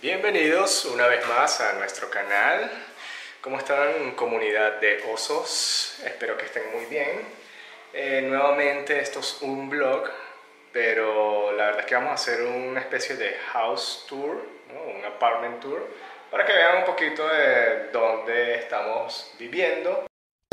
Bienvenidos una vez más a nuestro canal. ¿Cómo están, comunidad de osos? Espero que estén muy bien. Nuevamente esto es un vlog, pero la verdad es que vamos a hacer una especie de house tour, ¿no? Un apartment tour, para que vean un poquito de dónde estamos viviendo.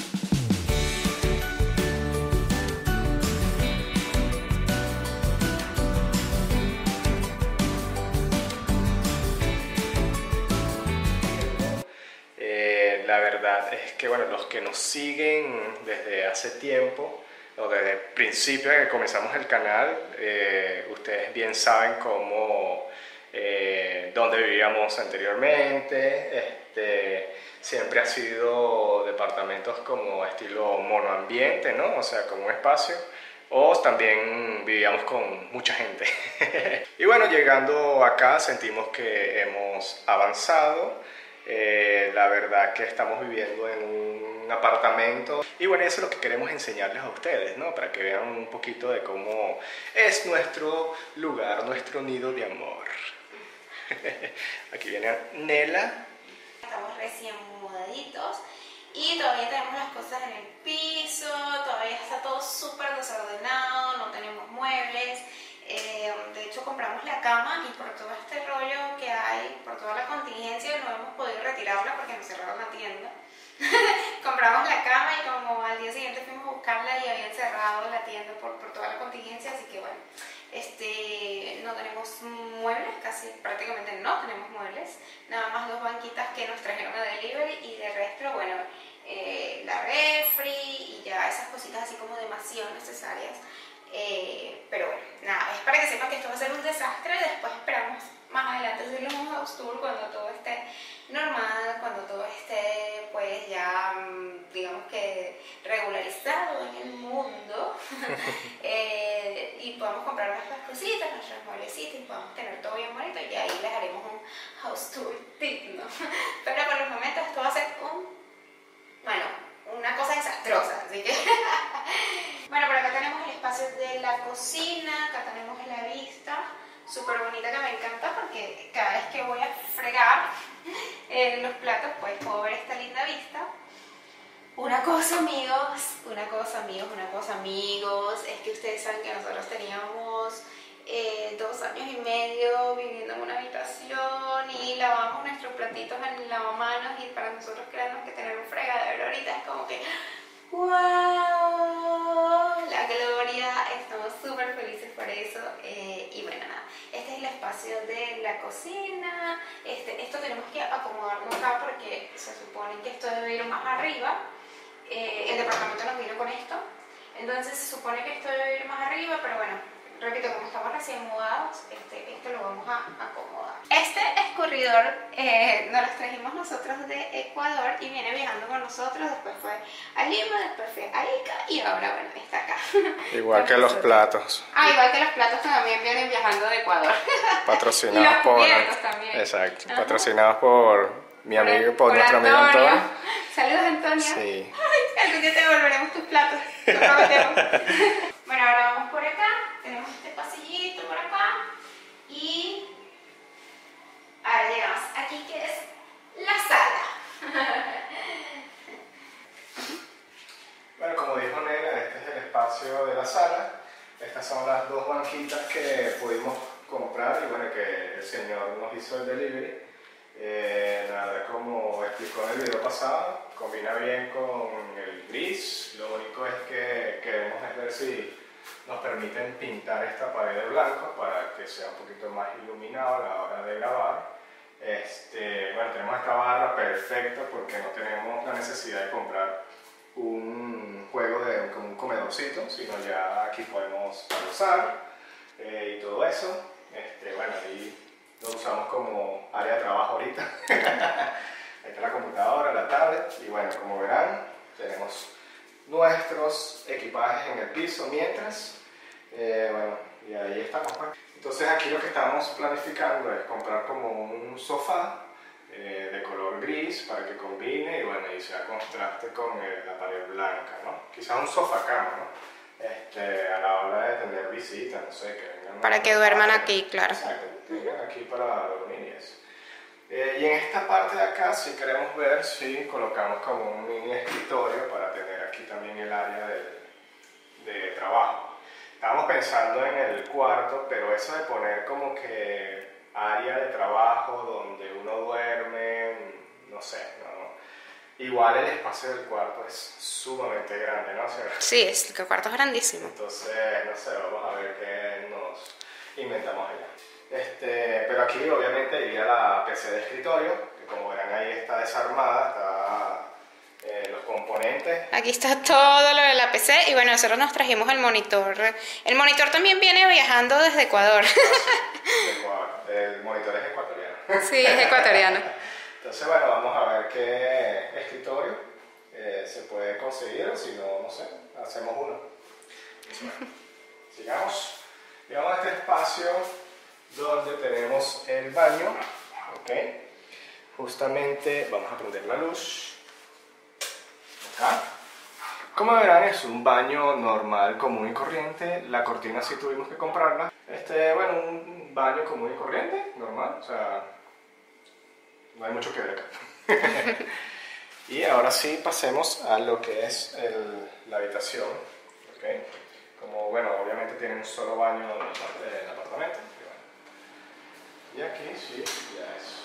La verdad es que, bueno, los que nos siguen desde hace tiempo, o desde el principio de que comenzamos el canal, ustedes bien saben cómo, dónde vivíamos anteriormente. Siempre ha sido departamentos como estilo monoambiente, ¿no? O sea, como un espacio. O también vivíamos con mucha gente. Y bueno, llegando acá sentimos que hemos avanzado. La verdad que estamos viviendo en un apartamento y bueno, eso es lo que queremos enseñarles a ustedes, ¿no? Para que vean un poquito de cómo es nuestro lugar, nuestro nido de amor. Aquí viene Nela. Estamos recién mudaditos y todavía tenemos las cosas en el piso, todavía está todo súper desordenado, no tenemos muebles. De hecho compramos la cama y por todo este rollo que hay, por toda la contingencia, no hemos podido retirarla porque nos cerraron la tienda. Compramos la cama y como al día siguiente fuimos a buscarla y habían cerrado la tienda por toda la contingencia, así que bueno, no tenemos muebles, casi prácticamente no tenemos muebles, nada más dos banquitas que nos trajeron a delivery y de resto, bueno, la refri y ya esas cositas así como demasiado necesarias. Pero bueno, nada, es para que sepan que esto va a ser un desastre. Después esperamos más adelante hacerles un house tour cuando todo esté normal, cuando todo esté pues ya digamos que regularizado en el mundo. Y podamos comprar nuestras cositas, nuestros mueblecitos y podamos tener todo bien bonito y ahí les haremos un house tour digno. Pero por los momentos esto va a ser una cosa desastrosa, así que bueno, por acá tenemos el espacio de la cocina, acá tenemos la vista súper bonita que me encanta porque cada vez que voy a fregar los platos pues puedo ver esta linda vista. Una cosa amigos, es que ustedes saben que nosotros teníamos 2 años y medio viviendo en una habitación y lavamos nuestros platitos en el lavamanos y para nosotros creemos que tener un fregadero ahorita es como que ¡wow! La gloria, estamos súper felices por eso. Y bueno, nada, este es el espacio de la cocina. Esto tenemos que acomodarlo acá porque se supone que esto debe ir más arriba. El departamento nos vino con esto, entonces se supone que esto debe ir más arriba, pero bueno, repito, como estamos recién mudados, esto lo vamos a acomodar. Este escurridor nos lo trajimos nosotros de Ecuador y viene viajando con nosotros, después fue a Lima, después fue a Ica y ahora bueno, está acá. Igual que los platos. Igual que los platos también vienen viajando de Ecuador. Patrocinados por... también. Exacto, Ajá. Patrocinados por mi amigo, por nuestro amigo Antonio. Saludos, Antonio. Sí. Ay, algún día te devolveremos tus platos, lo prometemos. Bueno, ahora vamos por acá, tenemos este pasillito por acá y ahora llegamos aquí que es la sala. Bueno, como dijo Nela, este es el espacio de la sala. Estas son las 2 banquitas que pudimos comprar y bueno, que el señor nos hizo el delivery. La verdad, como explicó en el video pasado, combina bien con el gris. Lo único es que queremos ver si nos permiten pintar esta pared de blanco para que sea un poquito más iluminado a la hora de grabar. Bueno, tenemos esta barra perfecta porque no tenemos la necesidad de comprar un juego como un comedorcito, sino ya aquí podemos usar y todo eso. Bueno, ahí lo usamos como área de trabajo ahorita. Ahí está la computadora, la tablet y bueno, como verán, tenemos nuestros equipajes en el piso mientras, bueno, y ahí estamos. Entonces aquí lo que estamos planificando es comprar como un sofá de color gris para que combine y bueno, y sea contraste con la pared blanca, ¿no? Quizás un sofá cama, ¿no? A la hora de tener visitas, no sé, que vengan... Para que duerman aquí, claro. Exacto, que vengan aquí para dormir y eso. Y en esta parte de acá sí queremos ver si colocamos como un mini escritorio para tener aquí también el área de trabajo. Estábamos pensando en el cuarto, pero eso de poner como que área de trabajo donde uno duerme, no sé, no. Igual el espacio del cuarto es sumamente grande, ¿no? O sea, Sí, el cuarto es grandísimo. entonces, no sé, vamos a ver qué nos inventamos allá. Pero aquí obviamente iría la PC de escritorio, que como verán ahí está desarmada, está los componentes. Aquí está todo lo de la PC y bueno, nosotros nos trajimos el monitor. El monitor también viene viajando desde Ecuador. De Ecuador. El monitor es ecuatoriano. Sí, es ecuatoriano. Entonces, bueno, vamos a ver qué escritorio se puede conseguir, o si no, no sé, hacemos uno. Entonces, bueno, sigamos. Llegamos a este espacio donde tenemos el baño, ¿ok? Justamente vamos a prender la luz. Acá. Como verán, es un baño normal, común y corriente. La cortina sí tuvimos que comprarla. Bueno, un baño común y corriente, normal, o sea, no hay mucho que ver acá. Y ahora sí pasemos a lo que es la habitación, ¿ok? Como, bueno, obviamente tiene un solo baño en el apartamento. Y aquí sí, ya es.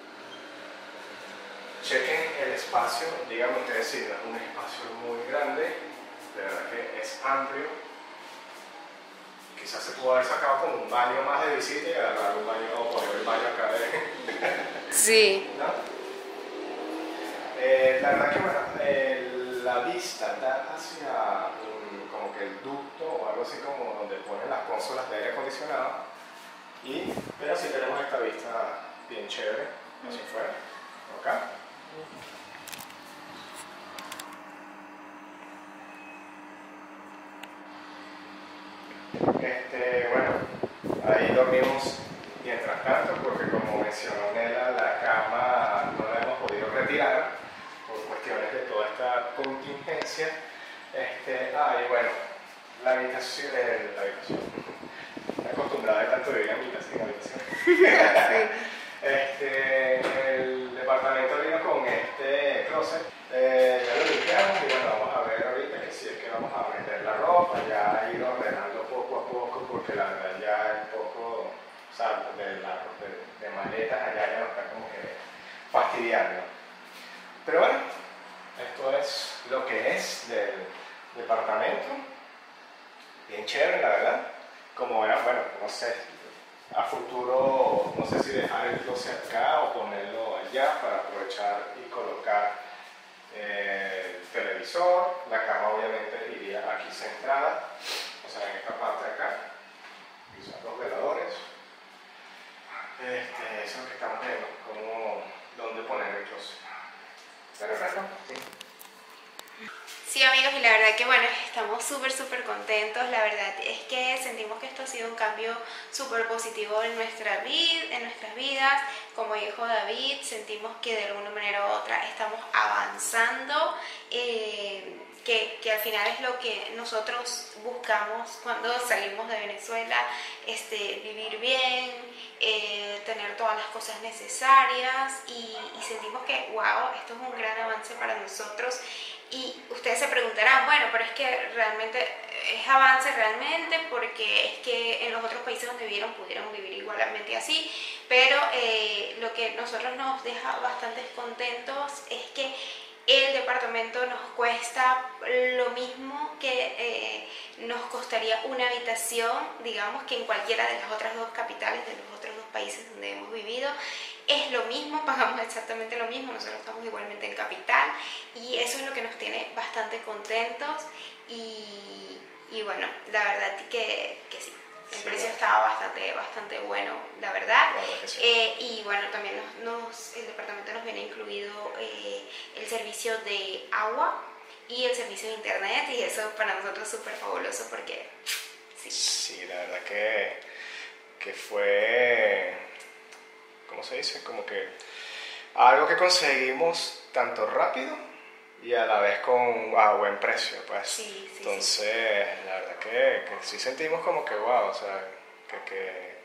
Chequen el espacio, díganme ustedes si no es un espacio muy grande, de verdad que es amplio. Quizás se pudo haber sacado como un baño más de visita y agarrar un baño o poner el baño acá de... Sí. ¿No? La verdad que bueno, la vista da hacia como que el ducto o algo así como donde ponen las consolas de aire acondicionado, pero sí tenemos esta vista bien chévere hacia afuera, acá. Bueno, ahí dormimos mientras tanto porque como mencionó Nela, la cama no la hemos podido retirar por cuestiones de toda esta contingencia. Y bueno, la habitación, estoy acostumbrada de tanto vivir en habitación. El departamento vino con este closet, ya lo limpiamos y bueno, vamos a ver ahorita que si es que vamos a meter la ropa, ya ir ordenando poco a poco porque la verdad ya es poco, o sea, de maletas allá ya nos está como que fastidiando. Pero bueno, esto es lo que es del departamento, bien chévere la verdad. Como verán, bueno, no sé, a futuro no sé si dejar el closet acá o ponerlo allá para aprovechar y colocar el televisor. La cama obviamente iría aquí centrada, o sea, en esta parte de acá. Quizás los veladores. Eso es lo que estamos viendo, como dónde poner el closet. ¿Perfecto? Sí. Sí, amigos, y la verdad que bueno, estamos súper contentos. La verdad es que sentimos que esto ha sido un cambio súper positivo en nuestras vidas. Como dijo David, sentimos que de alguna manera u otra estamos avanzando, que al final es lo que nosotros buscamos cuando salimos de Venezuela, vivir bien, tener todas las cosas necesarias y sentimos que wow, esto es un gran avance para nosotros. Y ustedes se preguntarán, bueno, pero es que realmente es avance realmente porque es que en los otros países donde vivieron pudieron vivir igualmente así, pero lo que nosotros nos deja bastante contentos es que el departamento nos cuesta lo mismo que nos costaría una habitación, digamos, que en cualquiera de las otras dos capitales de los otros dos países donde hemos vivido. Es lo mismo, pagamos exactamente lo mismo, nosotros estamos igualmente en capital y eso es lo que nos tiene bastante contentos y bueno, la verdad que sí. El precio estaba bastante bueno, la verdad. Sí. Y bueno, también el departamento nos viene incluido el servicio de agua y el servicio de internet y eso para nosotros es súper fabuloso porque sí. Sí, la verdad que fue, ¿cómo se dice? Como que algo que conseguimos tanto rápido y a la vez a buen precio, pues. Sí, entonces, la verdad que sí sentimos como que wow, o sea, que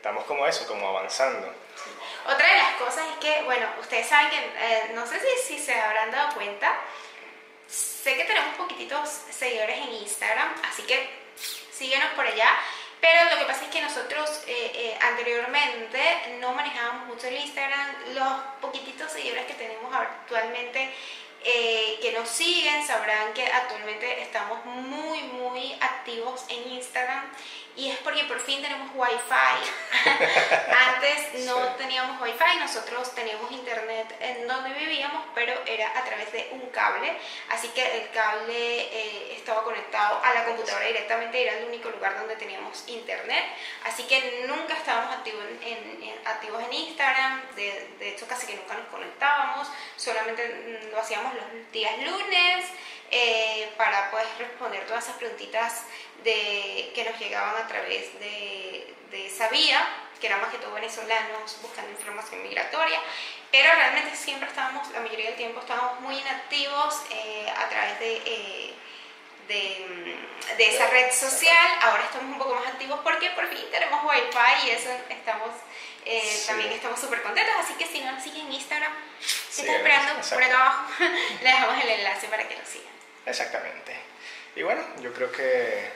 estamos como eso, como avanzando. Otra de las cosas es que, bueno, ustedes saben que, no sé si se habrán dado cuenta, sé que tenemos poquititos seguidores en Instagram, así que síguenos por allá. Pero lo que pasa es que nosotros anteriormente no manejábamos mucho el Instagram. Los poquititos seguidores que tenemos actualmente que nos siguen sabrán que actualmente estamos muy activos en Instagram, y es porque por fin tenemos Wi-Fi. Antes no teníamos Wi-Fi, nosotros teníamos internet en donde vivíamos, pero era a través de un cable, así que el cable estaba conectado a la computadora directamente, era el único lugar donde teníamos internet, así que nunca estábamos activos en Instagram. De hecho casi que nunca nos conectábamos, solamente lo hacíamos los días lunes para poder responder todas esas preguntitas que nos llegaban a través de esa vía, que eran más que todo venezolanos buscando información migratoria, pero realmente siempre estábamos, la mayoría del tiempo estábamos muy inactivos a través de esa red social. Ahora estamos un poco más activos porque por fin tenemos Wi-Fi y eso también estamos súper contentos, así que si no nos siguen en Instagram, ¿qué están esperando? Por acá abajo le dejamos el enlace para que lo sigan. Exactamente. Y bueno, yo creo que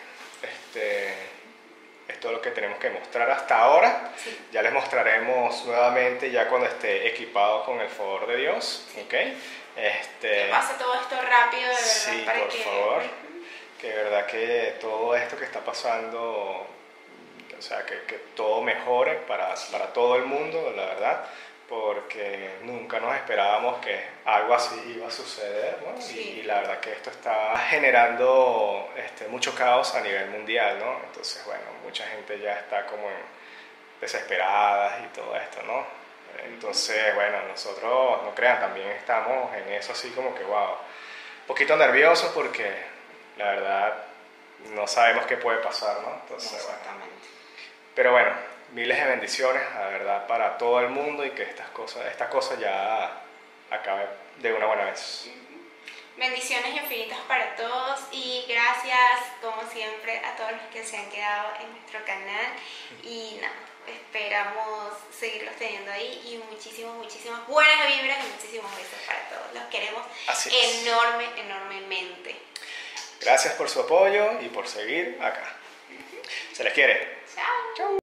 es todo lo que tenemos que mostrar hasta ahora. Sí. Ya les mostraremos nuevamente ya cuando esté equipado con el favor de Dios. Sí. ¿Okay? Que pase todo esto rápido, de verdad. Sí, para por favor. Que de verdad que todo esto que está pasando, o sea, que todo mejore para todo el mundo, la verdad, porque nunca nos esperábamos que algo así iba a suceder, ¿no? Sí. Y la verdad que esto está generando mucho caos a nivel mundial, ¿no? Entonces, bueno, mucha gente ya está como desesperada y todo esto, ¿no? Entonces, bueno, nosotros, no crean, también estamos en eso así como que, wow, un poquito nerviosos porque la verdad no sabemos qué puede pasar, ¿no? Entonces, exactamente. Bueno, pero bueno, miles de bendiciones, la verdad, para todo el mundo, y que esta cosa ya acabe de una buena vez. Bendiciones infinitas para todos y gracias, como siempre, a todos los que se han quedado en nuestro canal. Y nada, esperamos seguirlos teniendo ahí, y muchísimas buenas vibras y muchísimos besos para todos. Los queremos enormemente. Gracias por su apoyo y por seguir acá. Se les quiere. Chao.